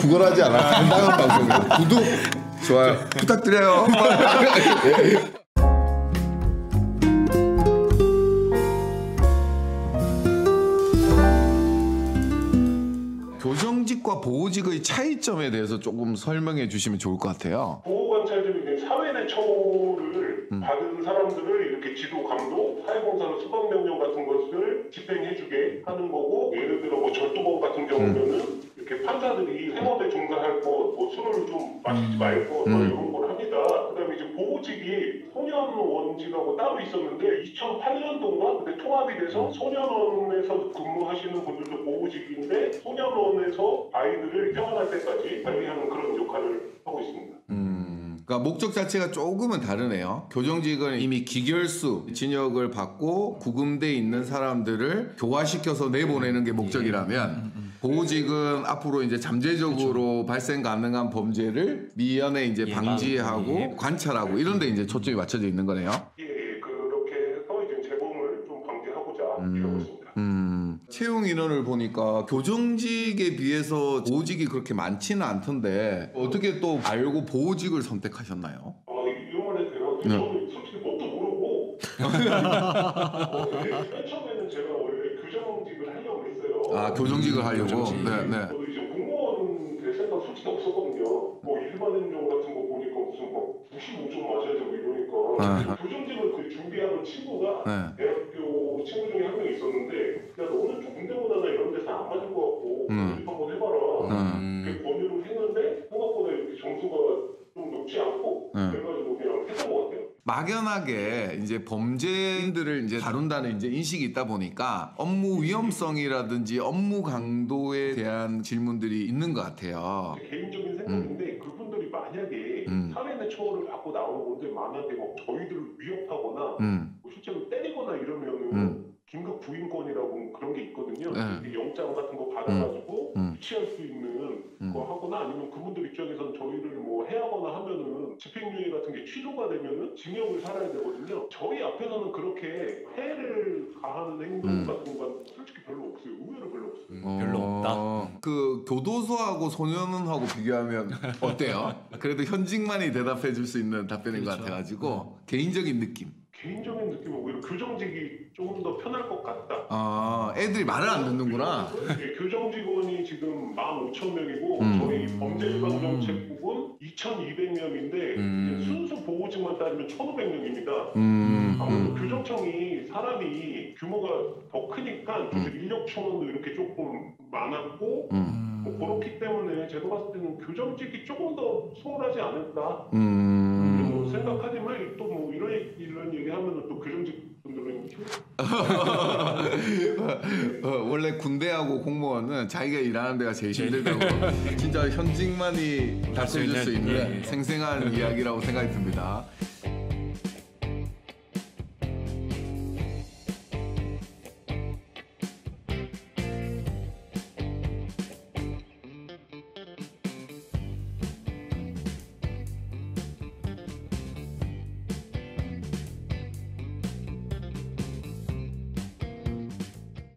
구걸하지 않아. 건강한 방송이야. 구독, 좋아요 부탁드려요. 교정직과 보호직의 차이점에 대해서 조금 설명해 주시면 좋을 것 같아요. 보호관찰직은 사회 내 처우를 받은 사람들을 이렇게 지도, 감독, 사회봉사로 수방명령 같은 것을 집행해주게 하는 거고, 예를 들어 뭐 절도범 같은 경우는 이렇게 판사들이 생업에 종사할 것, 뭐 술을 좀 마시지 말고 이런 걸 합니다. 그다음에 이제 보호직이 소년원직하고 따로 있었는데 2008년도인가 그때 통합이 돼서 소년원에서 근무하시는 분들도 보호직인데 소년원에서 아이들을 태어날 때까지 관리하는 그런 역할을 하고 있습니다. 그러니까 목적 자체가 조금은 다르네요. 교정직은 이미 기결수 진역을 받고 구금돼 있는 사람들을 교화시켜서 내보내는 게 목적이라면 보호직은 앞으로 이제 잠재적으로 발생 가능한 범죄를 미연에 이제 방지하고 관찰하고 이런 데 이제 초점이 맞춰져 있는 거네요. 예, 그렇게 해서 이제 재범을 좀 방지하고자 하고 있습니다. 채용 인원을 보니까 교정직에 비해서 보호직이 그렇게 많지는 않던데 어떻게 또 알고 보호직을 선택하셨나요? 이런 말 해도 돼요? 저는 솔직히 뭣도 모르고 맨 처음에는 제가 원래 교정직을 하려고 했어요. 아, 교정직을 하려고? 네. 저도 이제 공무원 될 생각 솔직히 없었거든요. 뭐 일반 행정 같은 거 보니까 무슨 막 95점 맞아야 되고 이러니까 교정직을 그 준비하는 친구가 대학교 친구 중에 한 명 있었는데, 야 너는 중대문화나 이런 데서 안 맞을 것 같고 연습 한번 해봐라. 그 권유를 했는데 생각보다 이렇게 점수가 좀 높지 않고 그래가지고 그냥 했던 것 같아요. 막연하게 이제 범죄인들을 이제 다룬다는 이제 인식이 있다 보니까 업무 위험성이라든지 업무 강도에 대한 질문들이 있는 것 같아요. 개인적인 생각인데 그분들이 만약에 사회 내 처우를 받고 나오는 분들 만약에 뭐 저희들을 위협하거나 뭐 실제로 때리거나 이러면은 긴급 구인권이라고 그런 게 있거든요. 영장 같은 거 받아가지고 유치할 수 있는 거 하거나 아니면 그분들 입장에서는 저희를 뭐 해하거나 하면은 집행유예 같은 게 취소가 되면은 징역을 살아야 되거든요. 저희 앞에서는 그렇게 해를 가하는 행동 같은 건 솔직히 별로 없어요. 의외로 별로 없어요. 별로 없다. 그 교도소하고 소년원하고 비교하면 어때요? 그래도 현직만이 대답해 줄 수 있는 답변인 것 같아가지고 개인적인 느낌. 개인적인 느낌은 오히려 교정직이 조금 더 편할 것 같다. 아, 애들이 말을 안 듣는구나. 교정 직원이 지금 15,000명이고 저희 범죄예방정책국은 2,200명인데 순수 보호직만 따지면 1,500명입니다. 아무래도 교정청이 사람이 규모가 더 크니까 인력 충원도 이렇게 조금 많았고 뭐 그렇기 때문에 제가 봤을 때는 교정직이 조금 더 수월하지 않을까 생각하지만 또 뭐 이런 얘기하면은 또 교정직 분들은 원래 군대하고 공무원은 자기가 일하는 데가 제일 힘들다고 진짜 현직만이 답해줄 수 있는 생생한 이야기라고 생각이 듭니다.